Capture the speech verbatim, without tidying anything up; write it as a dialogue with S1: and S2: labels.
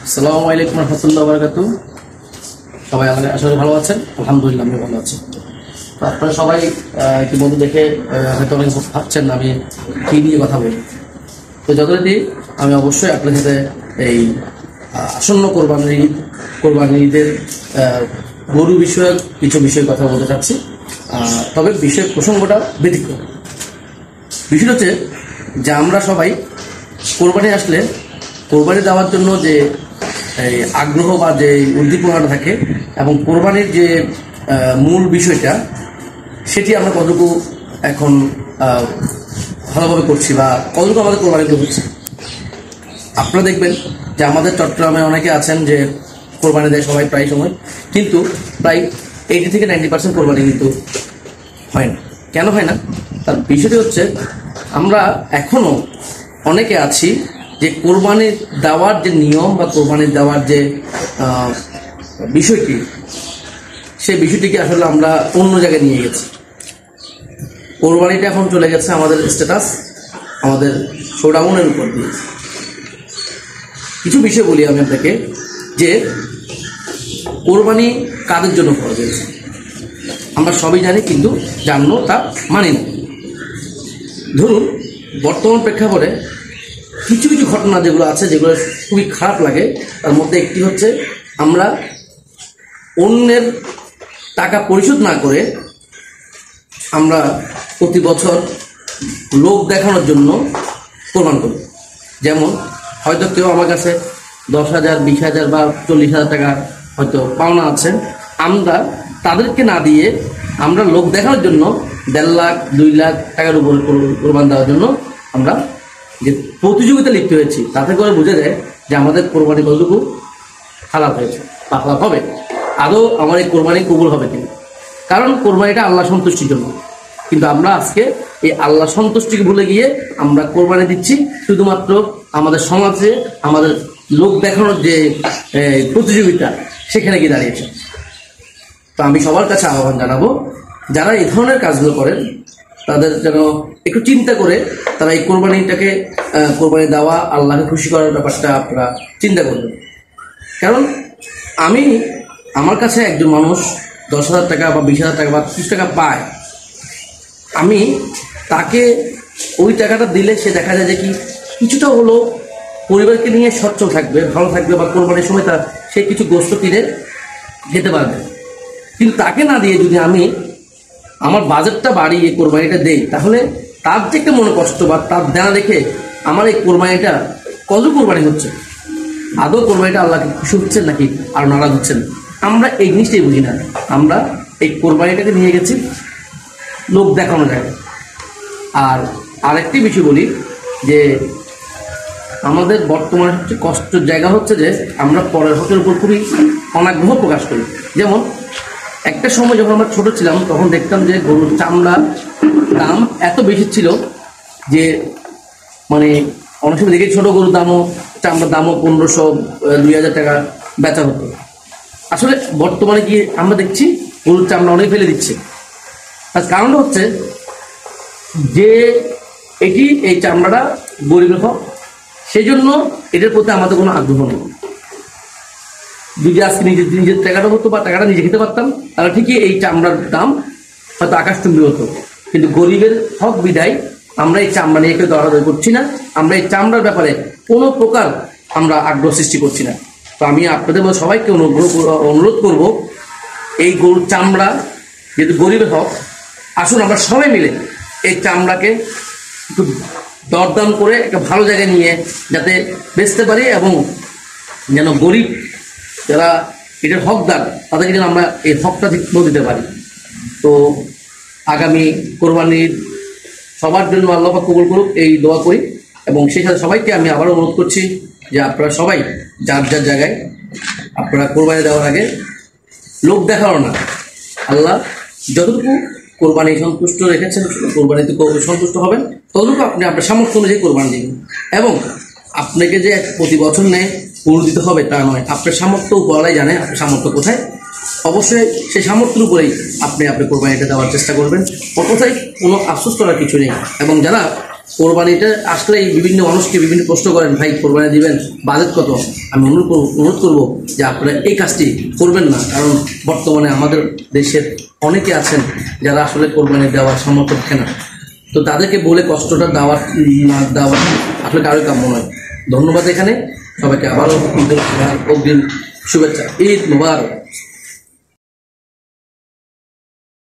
S1: আসসালামু আলাইকুম রহমতুল্লাহ বারাকাতু। সবাই আমাদের আসলে ভালো আছেন? আলহামদুলিল্লাহ আমি ভালো আছি। তো আপনারা সবাই ইতিমধ্যে দেখে হয়তো অনেক ভাবছেন আমি কী নিয়ে কথা বলি। তো যথারীতি আমি অবশ্যই আপনার সাথে এই আসন্ন কোরবানি কোরবানি ঈদের গরু বিষয়ক কিছু বিষয়ে কথা বলতে চাচ্ছি। তবে বিষয় প্রসঙ্গটা ব্যতিক্রম। বিষয়টা হচ্ছে যে আমরা সবাই কোরবানি আসলে কোরবানি দেওয়ার জন্য যে এই আগ্রহ বা যে উদ্দীপনাটা থাকে এবং কোরবানির যে মূল বিষয়টা সেটি আমরা কতটুকু এখন ভালোভাবে করছি বা কতটুকু আমাদের কোরবানিতে হচ্ছে। আপনারা দেখবেন যে আমাদের চট্টগ্রামে অনেকে আছেন যে কোরবানি দেয় সবাই প্রায় সময়, কিন্তু প্রায় এইটি থেকে নাইনটি পার্সেন্ট কোরবানি কিন্তু হয় না। কেন হয় না? তার বিষয়টি হচ্ছে আমরা এখনও অনেকে আছি যে কোরবানি দেওয়ার যে নিয়ম বা কোরবানি দেওয়ার যে বিষয়টি সেই বিষয়টিকে আসলে আমরা অন্য জায়গায় নিয়ে গেছি। কোরবানিটা এখন চলে গেছে আমাদের স্ট্যাটাস, আমাদের শোডাউনের উপর দিয়ে। কিছু বিষয় বলি আমি আপনাকে যে কোরবানি কাদের জন্য করা হয়েছে আমরা সবই জানি, কিন্তু জানলো তা মানি না। ধরুন বর্তমান প্রেক্ষাপটে কিছু কিছু ঘটনা যেগুলো আছে যেগুলো খুবই খারাপ লাগে, তার মধ্যে একটি হচ্ছে আমরা অন্যের টাকা পরিশোধ না করে আমরা প্রতি বছর লোক দেখানোর জন্য কোরবান করি। যেমন হয়তো কেউ আমার কাছে দশ হাজার বিশ হাজার বা চল্লিশ হাজার টাকা হয়তো পাওনা আছে, আমরা তাদেরকে না দিয়ে আমরা লোক দেখানোর জন্য দেড় লাখ দুই লাখ টাকার উপর কোরবান দেওয়ার জন্য আমরা যে প্রতিযোগিতা লিপ্ত হয়েছি, তাতে করে বোঝা যায় যে আমাদের কোরবানি কতটুকু খারাপ হয়েছে বা খারাপ হবে, আদৌ আমার এই কোরবানি কবুল হবে কিনা। কারণ কোরবানিটা আল্লাহ সন্তুষ্টির জন্য, কিন্তু আমরা আজকে এই আল্লাহ সন্তুষ্টিকে ভুলে গিয়ে আমরা কোরবানি দিচ্ছি শুধুমাত্র আমাদের সমাজে আমাদের লোক দেখানোর যে প্রতিযোগিতা সেখানে গিয়ে দাঁড়িয়েছে। তো আমি সবার কাছে আহ্বান জানাবো, যারা এই ধরনের কাজগুলো করেন তাদের যেন একটু চিন্তা করে তারা এই কোরবানিটাকে কোরবানি দেওয়া আল্লাহকে খুশি করার ব্যাপারটা আপনারা চিন্তা করবেন। কারণ আমি আমার কাছে একজন মানুষ দশ হাজার টাকা বা বিশ হাজার টাকা বা ত্রিশ টাকা পায়, আমি তাকে ওই টাকাটা দিলে সে দেখা যায় যে কি কিছুটা হলো পরিবারকে নিয়ে সচ্ছল থাকবে, ভালো থাকবে, বা কোরবানির সময় তার সে কিছু গোস্ত কিনে খেতে পারবে। কিন্তু তাকে না দিয়ে যদি আমি আমার বাজেটটা বাড়িয়ে কোরবানিটা দেই, তাহলে তার যে একটা মনে কষ্ট বা তার দেনা দেখে আমার এই কোরবানিটা কত কোরবানি হচ্ছে, আদৌ কোরবানিটা আল্লাহকে খুশি হচ্ছেন নাকি আর নারাজ হচ্ছেন, আমরা এই জিনিসটাই বুঝি না। আমরা এই কোরবানিটাকে নিয়ে গেছি লোক দেখানো যায়। আর আরেকটি বিষয় বলি যে আমাদের বর্তমানে সবচেয়ে কষ্টের জায়গা হচ্ছে যে আমরা পরের হকের উপর খুবই অনাগ্রহ প্রকাশ করি। যেমন একটা সময় যখন আমরা ছোট ছিলাম তখন দেখতাম যে গরুর চামড়া দাম এত বেশি ছিল যে মানে অনেক সময় দেখি ছোটো গরুর দামও চামড়ার দামও পনেরোশো দুই হাজার টাকা বেচা হতো। আসলে বর্তমানে কি আমরা দেখছি গরুর চামড়া অনেক ফেলে দিচ্ছে। তার কারণটা হচ্ছে যে এটি এই চামড়াটা গরিবের হক, সেই জন্য এটার প্রতি আমাদের কোনো আগ্রহ নেই। যদি আজকে নিজের নিজের টাকাটা হতো বা টাকাটা নিজে খেতে পারতাম, তাহলে ঠিকই এই চামড়ার দাম হয়তো আকাশচুম্বী হতো। কিন্তু গরিবের হক বিদায় আমরা এই চামড়া নিয়ে কেউ দরাদরি করছি না, আমরা এই চামড়ার ব্যাপারে কোনো প্রকার আমরা আগ্রহ সৃষ্টি করছি না। তো আমি আপনাদের মধ্যে সবাইকে অনুরোধ করব, এই গরুর চামড়া যেহেতু গরিবের হক, আসুন আমরা সবাই মিলে এই চামড়াকে একটু দরদাম করে একটা ভালো জায়গায় নিয়ে যাতে বেচতে পারি এবং যেন গরিব যারা এটার হকদার তাদেরকে যেন আমরা এই হকটা ঠিক দিতে পারি। তো আগামী কোরবানির সবার জন্য আল্লাহ পাক কবুল করুক এই দোয়া করি, এবং সেই সাথে সবাইকে আমি আবারও অনুরোধ করছি যে আপনারা সবাই যার যার জায়গায় আপনারা কোরবানি দেওয়ার আগে লোক দেখানো না, আল্লাহ যতটুকু কোরবানি সন্তুষ্ট রেখেছেন কোরবানিতে সন্তুষ্ট হবেন ততটুকু আপনি আপনার সামর্থ্য অনুযায়ী কোরবানি দিন। এবং আপনাকে যে প্রতি বছর নেয় গরু দিতে হবে তা নয়, আপনার সামর্থ্য উপরওয়ালাই জানে আপনার সামর্থ্য কোথায়। অবশ্যই সেই সামর্থ্যের উপরেই আপনি আপনি কোরবানিটা দেওয়ার চেষ্টা করবেন। কোথায় কোনো আফসোস করার কিছু নেই। এবং যারা কোরবানিটা আসলে এই বিভিন্ন মানুষকে বিভিন্ন প্রশ্ন করেন, ভাই কোরবানি দিবেন, বাজেট কত? আমি অনুরোধ করব অনুরোধ করবো যে আপনারা এই কাজটি করবেন না, কারণ বর্তমানে আমাদের দেশের অনেকে আছেন যারা আসলে কোরবানি দেওয়ার সামর্থ্য রাখে না। তো তাদেরকে বলে কষ্টটা দেওয়ার না দেওয়া আসলে কারোর কাম্য নয়। ধন্যবাদ। এখানে সবাইকে আবারও ঈদের অগ্রিম শুভেচ্ছা। ঈদ মুবারক।